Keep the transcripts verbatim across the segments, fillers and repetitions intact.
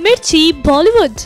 मिर्ची बॉलीवुड।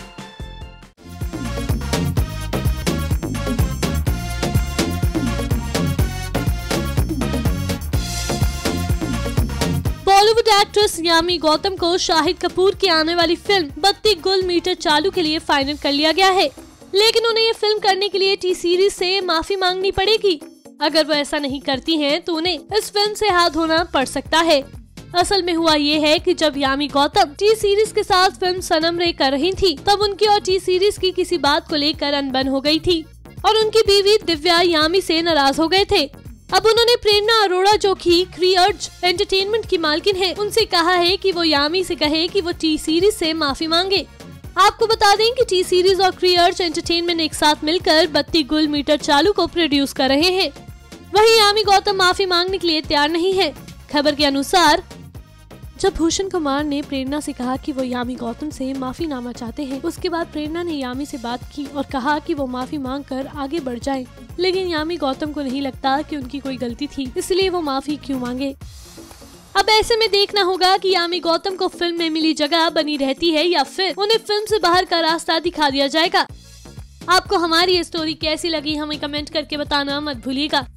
बॉलीवुड एक्ट्रेस यामी गौतम को शाहिद कपूर की आने वाली फिल्म बत्ती गुल मीटर चालू के लिए फाइनल कर लिया गया है, लेकिन उन्हें ये फिल्म करने के लिए टी सीरीज से माफी मांगनी पड़ेगी। अगर वो ऐसा नहीं करती हैं, तो उन्हें इस फिल्म से हाथ धोना पड़ सकता है। असल में हुआ ये है कि जब यामी गौतम टी सीरीज के साथ फिल्म सनम रे कर रही थी, तब उनकी और टी सीरीज की किसी बात को लेकर अनबन हो गई थी और उनकी बीवी दिव्या यामी से नाराज हो गए थे। अब उन्होंने प्रेरणा अरोड़ा, जो कि क्रिअर्ज एंटरटेनमेंट की मालकिन है, उनसे कहा है कि वो यामी से कहे कि वो टी सीरीज से माफी मांगे। आपको बता दें कि टी सीरीज और क्रिअर्ज एंटरटेनमेंट एक साथ मिलकर बत्ती गुल मीटर चालू को प्रोड्यूस कर रहे हैं। वहीं यामी गौतम माफी मांगने के लिए तैयार नहीं है। खबर के अनुसार जब भूषण कुमार ने प्रेरणा से कहा कि वो यामी गौतम से माफीनामा चाहते हैं, उसके बाद प्रेरणा ने यामी से बात की और कहा कि वो माफी मांगकर आगे बढ़ जाएं। लेकिन यामी गौतम को नहीं लगता कि उनकी कोई गलती थी, इसलिए वो माफी क्यों मांगे। अब ऐसे में देखना होगा कि यामी गौतम को फिल्म में मिली जगह बनी रहती है या फिर उन्हें फिल्म से बाहर का रास्ता दिखा दिया जाएगा। आपको हमारी ये स्टोरी कैसी लगी, हमें कमेंट करके बताना मत भूलिएगा।